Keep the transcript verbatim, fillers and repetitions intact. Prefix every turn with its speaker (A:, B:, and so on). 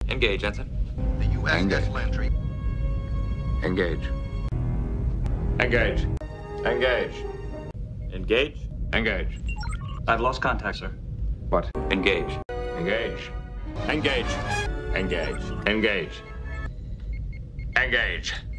A: Engage, Ensign.
B: The U S S Landry.
C: Engage.
D: Engage. Engage.
A: Engage.
D: Engage.
A: I've lost contact, sir.
C: What?
A: Engage.
D: Engage. Engage. Engage. Engage. Engage.